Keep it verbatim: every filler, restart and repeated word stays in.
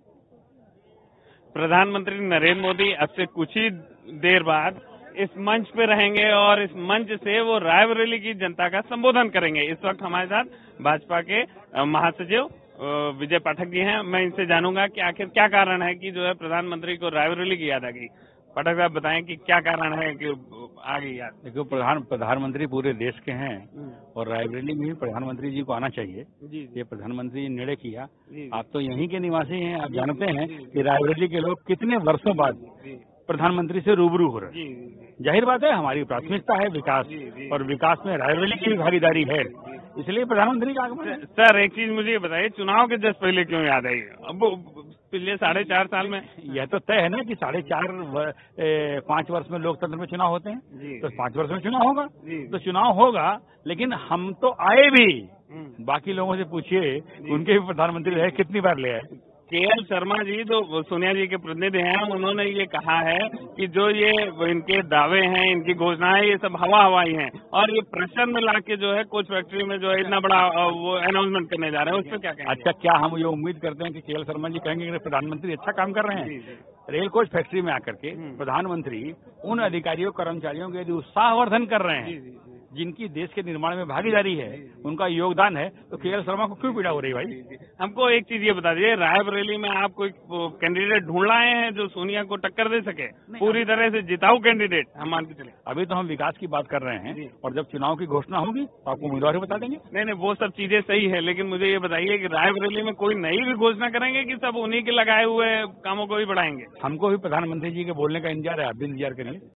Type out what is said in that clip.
प्रधानमंत्री नरेंद्र मोदी अब से कुछ ही देर बाद इस मंच पे रहेंगे और इस मंच से वो रायबरेली की जनता का संबोधन करेंगे। इस वक्त हमारे साथ भाजपा के महासचिव विजय पाठक जी हैं। मैं इनसे जानूंगा कि आखिर क्या कारण है कि जो है प्रधानमंत्री को रायबरेली की याद आ गई। पाठक साहब बताएं कि क्या कारण है कि आ गई याद। देखो, प्रधान प्रधानमंत्री पूरे देश के हैं और रायबरेली में भी प्रधानमंत्री जी को आना चाहिए। जी, ये प्रधानमंत्री ने निर्णय किया। आप तो यहीं के निवासी हैं, आप जानते हैं कि रायबरेली के लोग कितने वर्षों बाद प्रधानमंत्री से रूबरू हो रहे हैं। जाहिर बात है, हमारी प्राथमिकता है विकास, और विकास में रायबरेली की भी भागीदारी है, इसलिए प्रधानमंत्री का आगमन। सर एक चीज मुझे ये बताइए, चुनाव के जस्ट पहले क्यों याद आई? अब पिछले साढ़े चार साल में यह तो तय है ना कि साढ़े चार पांच वर्ष में लोकतंत्र में चुनाव होते हैं, तो पांच वर्ष में चुनाव होगा, तो चुनाव होगा। लेकिन हम तो आए भी, बाकी लोगों से पूछिए उनके भी प्रधानमंत्री रहे कितनी बार ले आए। के एल शर्मा जी जो सोनिया जी के प्रतिनिधि हैं, उन्होंने ये कहा है कि जो ये इनके दावे हैं, इनकी घोषणाएं, ये सब हवा हवाई हैं, और ये प्रेशर में लाके जो है कोच फैक्ट्री में जो है इतना बड़ा वो अनाउंसमेंट करने जा रहे हैं, उस पर क्या कहेंगे? अच्छा, क्या हम ये उम्मीद करते हैं कि के एल शर्मा जी कहेंगे कि प्रधानमंत्री अच्छा काम कर रहे हैं? रेल कोच फैक्ट्री में आकर के प्रधानमंत्री उन अधिकारियों कर्मचारियों के यदि उत्साहवर्धन कर रहे हैं जिनकी देश के निर्माण में भागीदारी है, उनका योगदान है, तो के एल शर्मा को क्यों पीड़ा हो रही भाई? हमको एक चीज ये बता दीजिए, रायबरेली में आप कोई कैंडिडेट ढूंढ लाए हैं जो सोनिया को टक्कर दे सके, पूरी तरह से जिताऊ कैंडिडेट? हम मान के चले, अभी तो हम विकास की बात कर रहे हैं, और जब चुनाव की घोषणा होगी तो आपको उम्मीदवार ही बता देंगे। नहीं नहीं, वो सब चीजें सही है, लेकिन मुझे ये बताइए कि रायबरेली में कोई नई भी घोषणा करेंगे कि सब उन्हीं के लगाए हुए कामों को भी बढ़ाएंगे? हमको भी प्रधानमंत्री जी के बोलने का इंतजार है, आप भी इंतजार करेंगे।